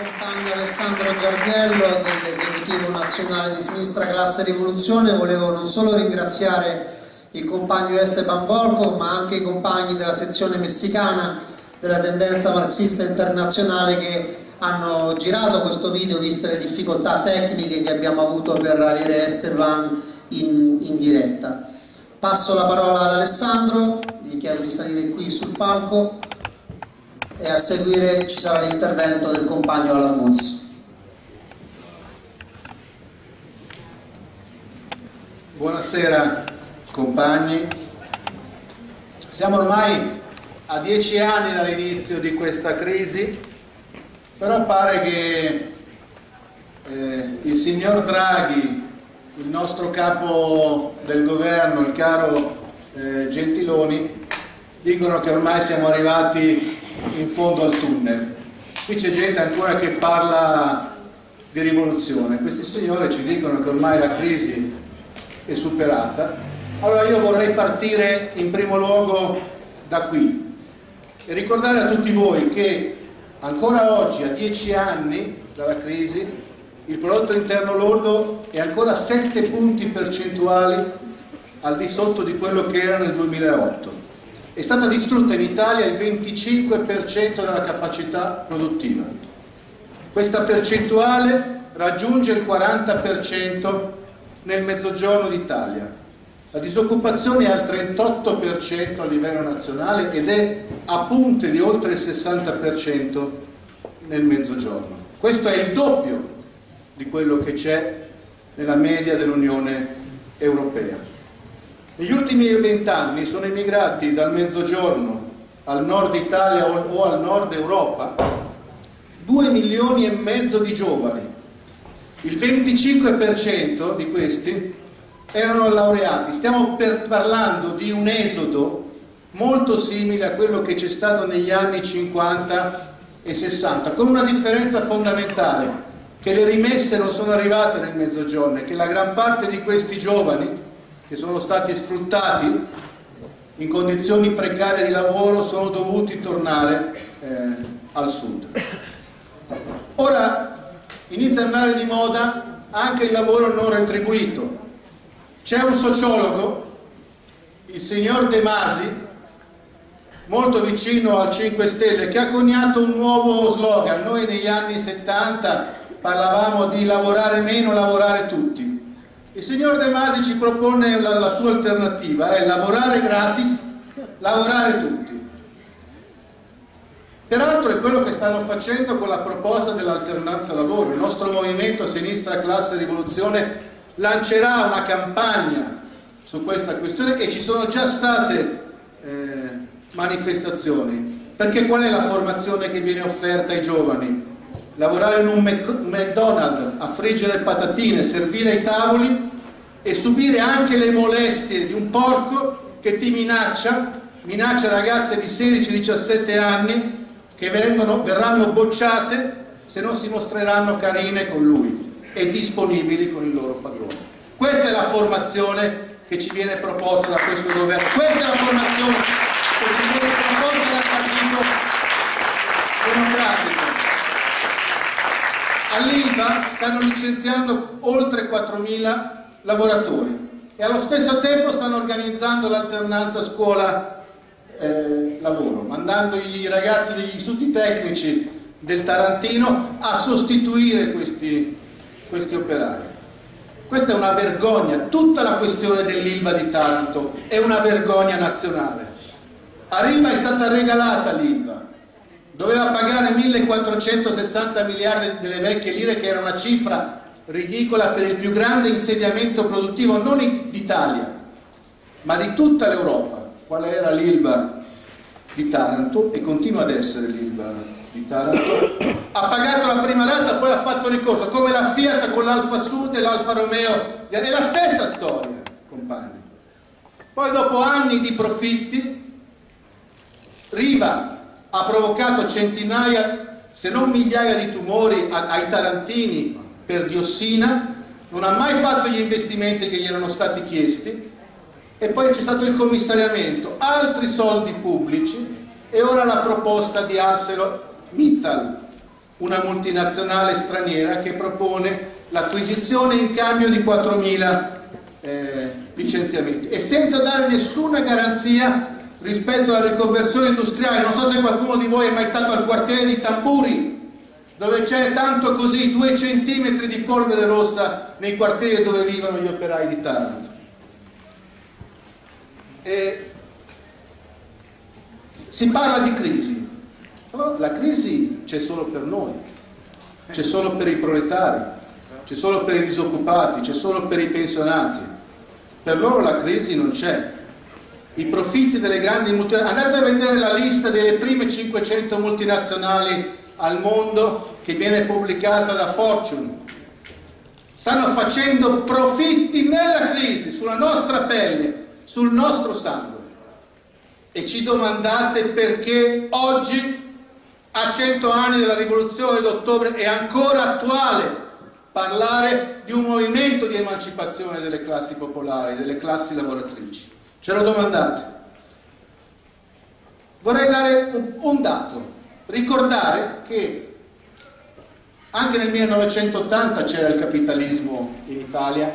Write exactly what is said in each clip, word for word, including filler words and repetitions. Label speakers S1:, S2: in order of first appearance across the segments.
S1: compagno Alessandro Giardiello dell'Esecutivo Nazionale di Sinistra Classe Rivoluzione. Volevo non solo ringraziare il compagno Esteban Volkov, ma anche i compagni della sezione messicana della tendenza marxista internazionale che hanno girato questo video viste le difficoltà tecniche che abbiamo avuto per avere Esteban in, in diretta. Passo la parola ad Alessandro, gli chiedo di salire qui sul palco e a seguire ci sarà l'intervento del compagno Alan Woods.
S2: Buonasera compagni, siamo ormai a dieci anni dall'inizio di questa crisi, però pare che eh, il signor Draghi, il nostro capo del governo, il caro eh, Gentiloni, dicono che ormai siamo arrivati in fondo al tunnel. Qui c'è gente ancora che parla di rivoluzione, questi signori ci dicono che ormai la crisi è superata. Allora io vorrei partire in primo luogo da qui e ricordare a tutti voi che ancora oggi, a dieci anni dalla crisi, il prodotto interno lordo è ancora sette punti percentuali al di sotto di quello che era nel duemilaotto. È stata distrutta in Italia il venticinque per cento della capacità produttiva. Questa percentuale raggiunge il quaranta per cento nel mezzogiorno d'Italia. La disoccupazione è al trentotto per cento a livello nazionale ed è a punte di oltre il sessanta per cento nel mezzogiorno. Questo è il doppio di quello che c'è nella media dell'Unione Europea. Negli ultimi vent'anni sono emigrati dal mezzogiorno al nord Italia o al nord Europa due milioni e mezzo di giovani. Il venticinque per cento di questi erano laureati. Stiamo per parlando di un esodo molto simile a quello che c'è stato negli anni cinquanta e sessanta, con una differenza fondamentale, che le rimesse non sono arrivate nel mezzogiorno e che la gran parte di questi giovani che sono stati sfruttati in condizioni precarie di lavoro sono dovuti tornare eh, al sud. Ora inizia ad andare di moda anche il lavoro non retribuito. C'è un sociologo, il signor De Masi, molto vicino al cinque Stelle, che ha coniato un nuovo slogan. Noi negli anni settanta parlavamo di lavorare meno, lavorare tutti. Il signor De Masi ci propone la, la sua alternativa, è lavorare gratis, lavorare tutti. Peraltro è quello che stanno facendo con la proposta dell'alternanza lavoro. Il nostro movimento Sinistra Classe Rivoluzione lancerà una campagna su questa questione e ci sono già state eh, manifestazioni. Perché qual è la formazione che viene offerta ai giovani? Lavorare in un McDonald's a friggere patatine, servire ai tavoli e subire anche le molestie di un porco che ti minaccia, minaccia ragazze di sedici diciassette anni che vengono, verranno bocciate se non si mostreranno carine con lui e disponibili con il loro padrone. Questa è la formazione che ci viene proposta da questo governo, questa è la formazione che ci viene proposta dal Partito Democratico. All'Ilva stanno licenziando oltre quattromila lavoratori e allo stesso tempo stanno organizzando l'alternanza scuola-lavoro, eh, mandando i ragazzi degli istituti tecnici del Tarantino a sostituire questi, questi operai. Questa è una vergogna, tutta la questione dell'Ilva di Taranto è una vergogna nazionale. A Riva è stata regalata l'Ilva. Doveva pagare millequattrocentosessanta miliardi delle vecchie lire, che era una cifra ridicola per il più grande insediamento produttivo non d'Italia, ma di tutta l'Europa. Qual era l'Ilva di Taranto e continua ad essere l'Ilva di Taranto? Ha pagato la prima rata, poi ha fatto ricorso, come la Fiat con l'Alfa Sud e l'Alfa Romeo. È la stessa storia, compagni. Poi dopo anni di profitti, Riva ha provocato centinaia, se non migliaia di tumori ai tarantini per diossina, non ha mai fatto gli investimenti che gli erano stati chiesti e poi c'è stato il commissariamento, altri soldi pubblici e ora la proposta di ArcelorMittal, una multinazionale straniera che propone l'acquisizione in cambio di quattromila eh, licenziamenti e senza dare nessuna garanzia rispetto alla riconversione industriale. Non so se qualcuno di voi è mai stato al quartiere di Tamburi, dove c'è tanto così due centimetri di polvere rossa nei quartieri dove vivono gli operai di Taranto. E si parla di crisi, però la crisi c'è solo per noi, c'è solo per i proletari, c'è solo per i disoccupati, c'è solo per i pensionati. Per loro la crisi non c'è. I profitti delle grandi multinazionali, andate a vedere la lista delle prime cinquecento multinazionali al mondo che viene pubblicata da Fortune, stanno facendo profitti nella crisi, sulla nostra pelle, sul nostro sangue, e ci domandate perché oggi, a cento anni dalla rivoluzione d'ottobre, è ancora attuale parlare di un movimento di emancipazione delle classi popolari, delle classi lavoratrici. Ce lo domandate? Vorrei dare un, un dato, ricordare che anche nel millenovecentottanta c'era il capitalismo in Italia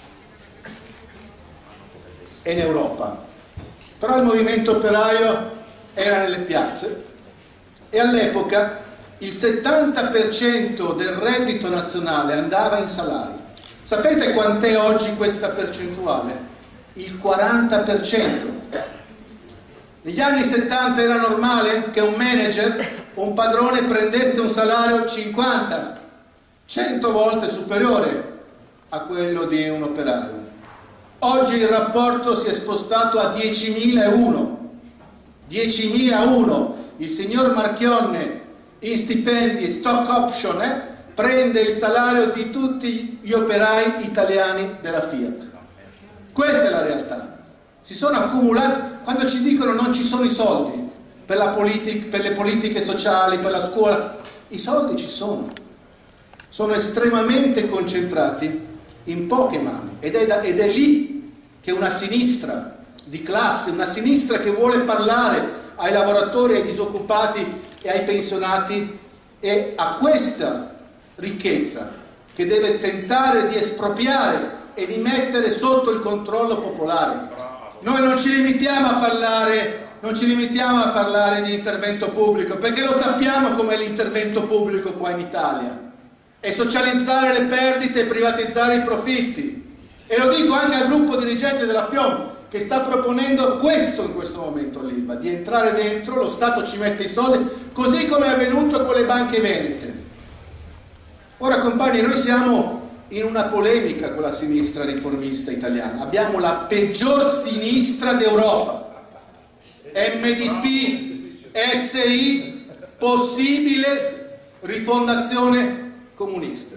S2: e in Europa, però il movimento operaio era nelle piazze e all'epoca il settanta per cento del reddito nazionale andava in salari. Sapete quant'è oggi questa percentuale? Il quaranta per cento. Negli anni settanta era normale che un manager, un padrone, prendesse un salario cinquanta, cento volte superiore a quello di un operaio. Oggi il rapporto si è spostato a diecimila e uno. diecimila e uno. Il signor Marchionne in stipendi e stock option eh, prende il salario di tutti gli operai italiani della Fiat. Questa è la realtà. Si sono accumulati, quando ci dicono non ci sono i soldi per, la politic, per le politiche sociali, per la scuola, i soldi ci sono. Sono estremamente concentrati in poche mani ed è, da, ed è lì che una sinistra di classe, una sinistra che vuole parlare ai lavoratori, ai disoccupati e ai pensionati, è a questa ricchezza che deve tentare di espropriare e di mettere sotto il controllo popolare. Noi non ci limitiamo a parlare, non ci limitiamo a parlare di intervento pubblico, perché lo sappiamo com'è l'intervento pubblico qua in Italia. È socializzare le perdite e privatizzare i profitti. E lo dico anche al gruppo dirigente della FIOM, che sta proponendo questo in questo momento all'Ilva, di entrare dentro, lo Stato ci mette i soldi, così come è avvenuto con le banche venete. Ora compagni, noi siamo in una polemica con la sinistra riformista italiana, abbiamo la peggior sinistra d'Europa, M D P, S I, possibile rifondazione comunista.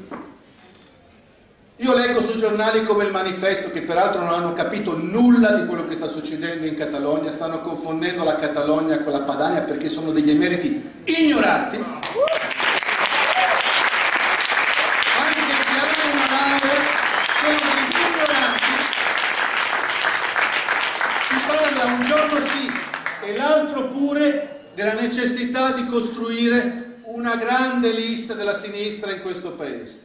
S2: Io leggo sui giornali come il Manifesto, che peraltro non hanno capito nulla di quello che sta succedendo in Catalogna, stanno confondendo la Catalogna con la Padania perché sono degli emeriti ignoranti, anche se hanno una laurea, sono degli ignoranti. Ci parla un giorno sì e l'altro pure della necessità di costruire una grande lista della sinistra in questo paese.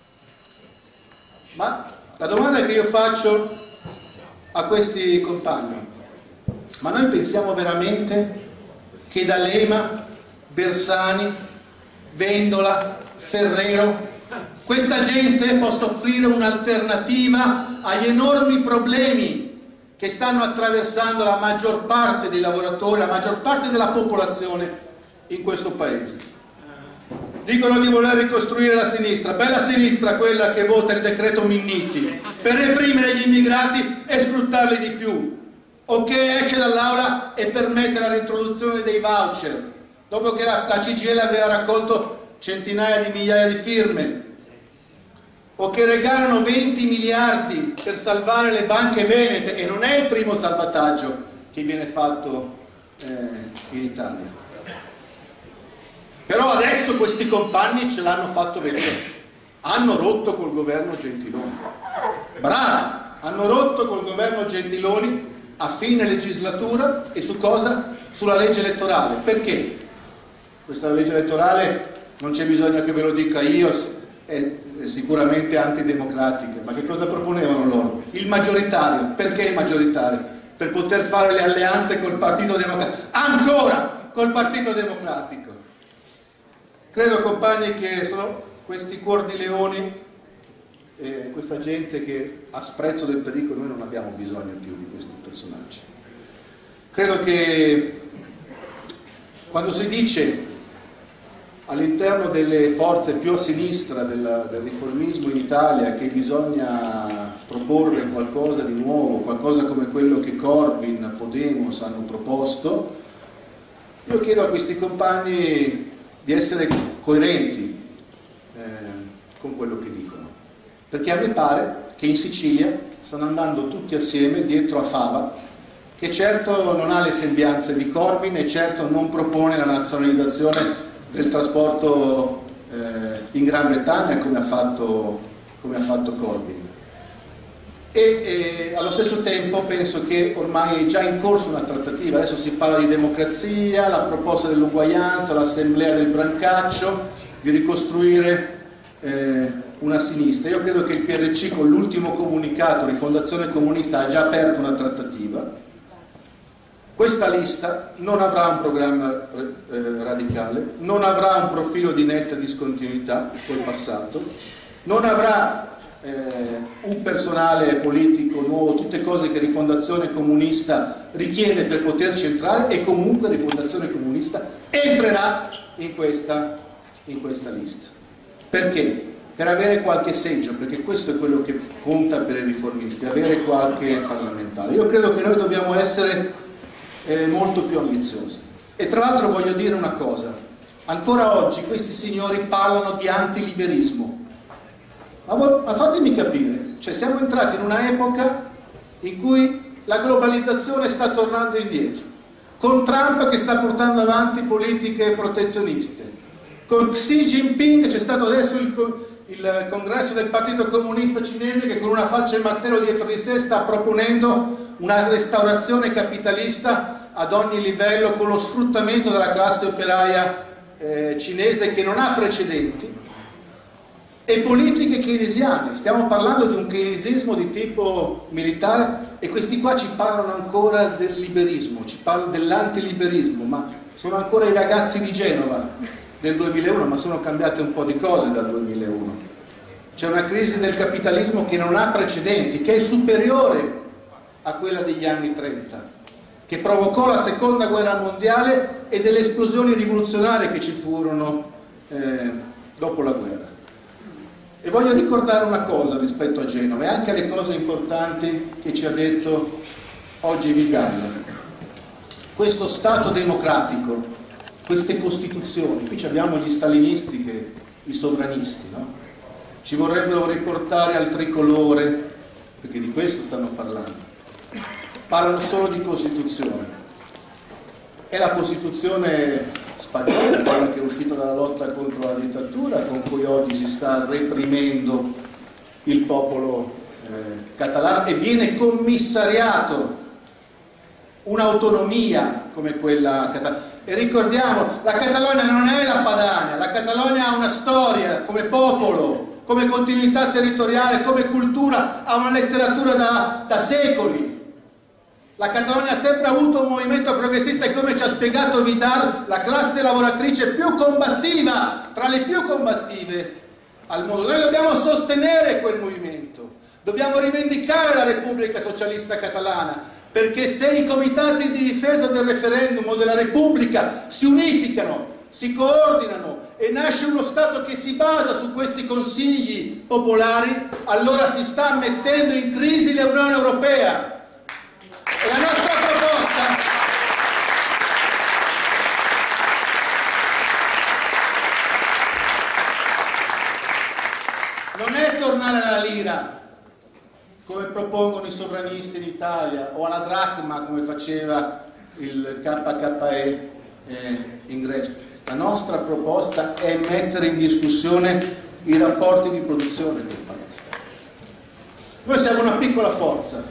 S2: Ma la domanda che io faccio a questi compagni: ma noi pensiamo veramente che D'Alema, Bersani, Vendola, Ferrero, questa gente possa offrire un'alternativa agli enormi problemi che stanno attraversando la maggior parte dei lavoratori, la maggior parte della popolazione in questo paese? Dicono di voler ricostruire la sinistra, bella sinistra quella che vota il decreto Minniti per reprimere gli immigrati e sfruttarli di più, o che esce dall'aula e permette la reintroduzione dei voucher dopo che la, la C G I L aveva raccolto centinaia di migliaia di firme, o che regalano venti miliardi per salvare le banche venete, e non è il primo salvataggio che viene fatto eh, in Italia. Però adesso questi compagni ce l'hanno fatto vedere, hanno rotto col governo Gentiloni, bravi, hanno rotto col governo Gentiloni a fine legislatura. E su cosa? Sulla legge elettorale. Perché? Questa legge elettorale non c'è bisogno che ve lo dica io, è, è sicuramente antidemocratica. Ma che cosa proponevano loro? Il maggioritario. Perché il maggioritario? Per poter fare le alleanze col Partito Democratico, ancora col Partito Democratico. Credo, compagni, che sono questi cuor di leoni, eh, questa gente che a sprezzo del pericolo, noi non abbiamo bisogno più di questi personaggi. Credo che quando si dice all'interno delle forze più a sinistra del, del riformismo in Italia che bisogna proporre qualcosa di nuovo, qualcosa come quello che Corbyn, Podemos hanno proposto, io chiedo a questi compagni di essere coerenti eh, con quello che dicono, perché a me pare che in Sicilia stanno andando tutti assieme dietro a Fava, che certo non ha le sembianze di Corbyn e certo non propone la nazionalizzazione del trasporto eh, in Gran Bretagna come ha fatto, come ha fatto Corbyn. E eh, allo stesso tempo penso che ormai è già in corso una trattativa, adesso si parla di democrazia, la proposta dell'uguaglianza, l'assemblea del Brancaccio, di ricostruire eh, una sinistra. Io credo che il P R C con l'ultimo comunicato, Rifondazione Comunista, ha già aperto una trattativa. Questa lista non avrà un programma eh, radicale, non avrà un profilo di netta discontinuità col passato, non avrà eh, un personale politico nuovo, tutte cose che Rifondazione Comunista richiede per poterci entrare, e comunque Rifondazione Comunista entrerà in questa, in questa lista. Perché? Per avere qualche seggio, perché questo è quello che conta per i riformisti, avere qualche parlamentare. Io credo che noi dobbiamo essere Eh, molto più ambiziosi. E tra l'altro voglio dire una cosa, ancora oggi questi signori parlano di antiliberismo, ma, ma fatemi capire, cioè siamo entrati in una epoca in cui la globalizzazione sta tornando indietro, con Trump che sta portando avanti politiche protezioniste, con Xi Jinping, c'è stato adesso il, il congresso del Partito Comunista Cinese che con una falce e martello dietro di sé sta proponendo una restaurazione capitalista ad ogni livello, con lo sfruttamento della classe operaia eh, cinese che non ha precedenti, e politiche keynesiane. Stiamo parlando di un keynesismo di tipo militare, e questi qua ci parlano ancora del liberismo, ci parlano dell'antiliberismo, ma sono ancora i ragazzi di Genova del duemilauno, ma sono cambiate un po' di cose dal duemilauno. C'è una crisi del capitalismo che non ha precedenti, che è superiore a quella degli anni trenta, che provocò la seconda guerra mondiale e delle esplosioni rivoluzionarie che ci furono eh, dopo la guerra. E voglio ricordare una cosa rispetto a Genova, e anche le cose importanti che ci ha detto oggi Vigalla. Questo Stato democratico, queste Costituzioni, qui abbiamo gli stalinisti, che, i sovranisti, no? Ci vorrebbero riportare al tricolore, perché di questo stanno parlando. Parlano solo di Costituzione. È la Costituzione spagnola, quella che è uscita dalla lotta contro la dittatura, con cui oggi si sta reprimendo il popolo eh, catalano, e viene commissariato un'autonomia come quella catalana. E ricordiamo, la Catalogna non è la Padania, la Catalogna ha una storia come popolo, come continuità territoriale, come cultura, ha una letteratura da, da secoli. La Catalogna ha sempre avuto un movimento progressista, e come ci ha spiegato Vidal, la classe lavoratrice più combattiva, tra le più combattive al mondo. Noi dobbiamo sostenere quel movimento, dobbiamo rivendicare la Repubblica Socialista Catalana, perché se i comitati di difesa del referendum o della Repubblica si unificano, si coordinano e nasce uno Stato che si basa su questi consigli popolari, allora si sta mettendo in crisi l'Unione Europea. E la nostra proposta non è tornare alla lira, come propongono i sovranisti in Italia, o alla dracma, come faceva il K K E eh, in Grecia. La nostra proposta è mettere in discussione i rapporti di produzione del Paese. Noi siamo una piccola forza,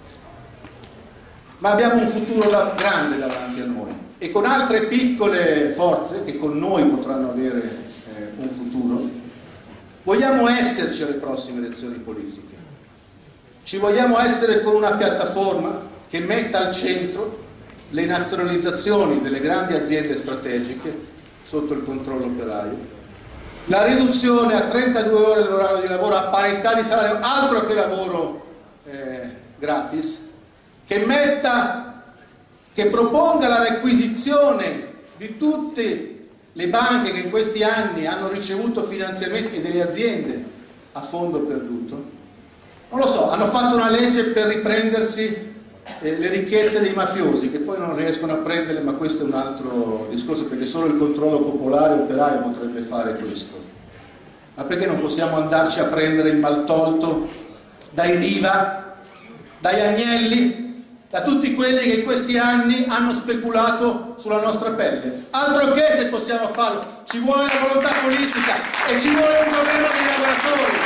S2: ma abbiamo un futuro da, grande davanti a noi, e con altre piccole forze che con noi potranno avere eh, un futuro? Vogliamo esserci alle prossime elezioni politiche? Ci vogliamo essere con una piattaforma che metta al centro le nazionalizzazioni delle grandi aziende strategiche sotto il controllo operaio, la riduzione a trentadue ore dell'orario di lavoro a parità di salario, altro che lavoro eh, gratis, che metta, che proponga la requisizione di tutte le banche che in questi anni hanno ricevuto finanziamenti e delle aziende a fondo perduto. Non lo so, hanno fatto una legge per riprendersi eh, le ricchezze dei mafiosi, che poi non riescono a prenderle, ma questo è un altro discorso, perché solo il controllo popolare operaio potrebbe fare questo. Ma perché non possiamo andarci a prendere il maltolto dai Riva, dagli Agnelli, da tutti quelli che in questi anni hanno speculato sulla nostra pelle? Altro che se possiamo farlo, ci vuole la volontà politica e ci vuole un governo dei lavoratori.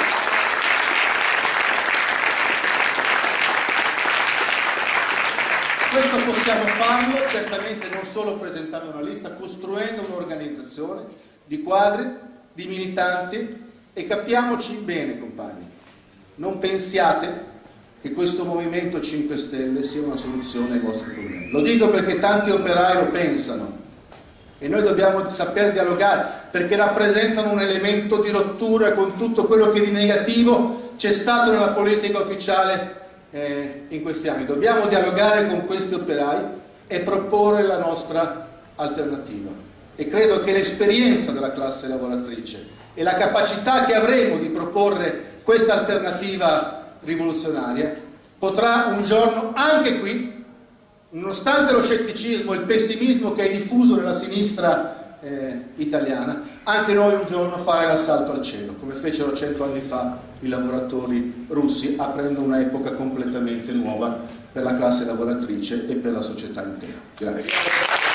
S2: Questo possiamo farlo certamente non solo presentando una lista, costruendo un'organizzazione di quadri, di militanti, e capiamoci bene, compagni, non pensiate che questo Movimento cinque Stelle sia una soluzione ai vostri problemi. Lo dico perché tanti operai lo pensano e noi dobbiamo saper dialogare, perché rappresentano un elemento di rottura con tutto quello che di negativo c'è stato nella politica ufficiale eh, in questi anni. Dobbiamo dialogare con questi operai e proporre la nostra alternativa, e credo che l'esperienza della classe lavoratrice e la capacità che avremo di proporre questa alternativa rivoluzionaria potrà un giorno anche qui, nonostante lo scetticismo e il pessimismo che è diffuso nella sinistra eh, italiana, anche noi un giorno fare l'assalto al cielo, come fecero cento anni fa i lavoratori russi, aprendo un'epoca completamente nuova per la classe lavoratrice e per la società intera. Grazie.